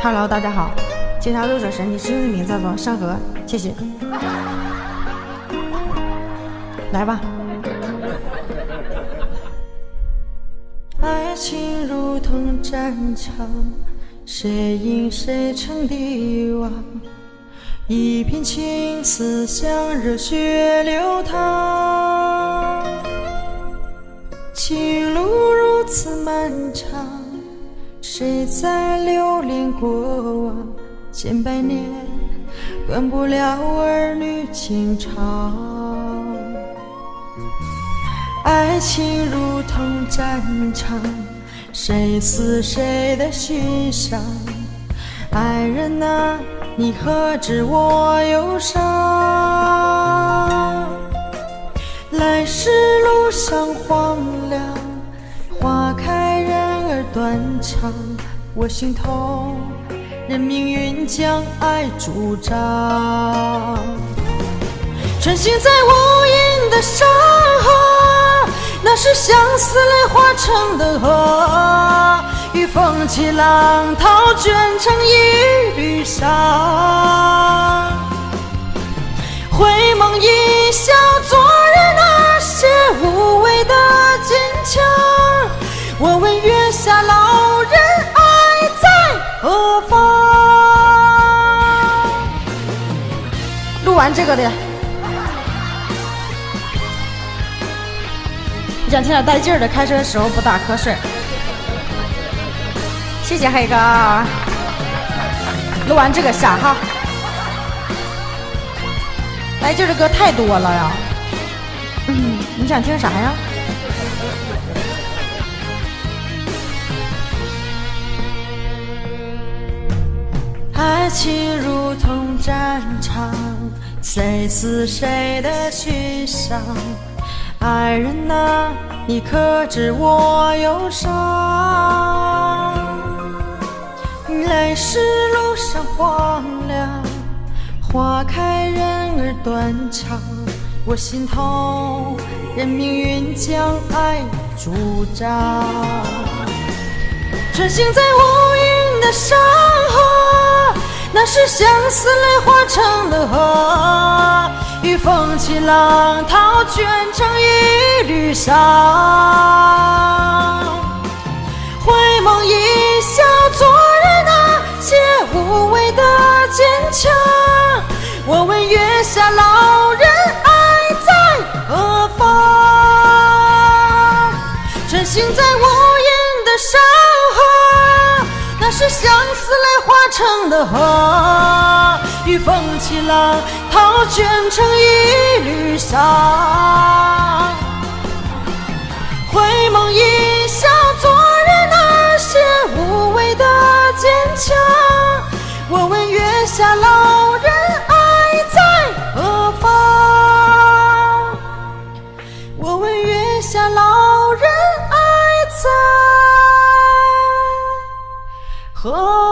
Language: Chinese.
Hello， 大家好，介绍入手神，你使用的名字叫做山河，谢谢。来吧。爱情如同战场，谁赢谁成帝王。一片青丝像热血流淌，情路如此漫长，谁在留恋过往？千百年断不了儿女情长。爱情如同战场，谁死谁的心伤？爱人啊，你何知我忧伤？来时路上荒凉，花开人儿断肠。我心痛，任命运将爱主张。穿行在无垠的山河，那是相思泪化成的河，与风起浪涛卷成一缕纱。回眸一笑，昨日那些无畏的坚强。我问月下老人，爱在何方？录完这个的，你想听点带劲儿的，开车的时候不打瞌睡。谢谢黑哥，录完这个下哈。带劲儿的歌太多了呀，你想听啥呀？爱情如同战场，谁死谁的心伤？爱人啊，你可知我忧伤？来时路上荒凉，花开人儿断肠。我心痛，任命运将爱主张。穿行在无垠的山河，那是相思泪化成的河，与风起浪涛卷成一缕纱。回眸一笑，昨日那些无畏的坚强。我问月下老人，爱在何方？穿行在无垠的山河，那是相思泪化成的河，与风起浪涛卷成一缕纱。回眸一笑，昨日那些无畏的坚强。我问月下老人，爱在何方？我问月下老人，爱在何方？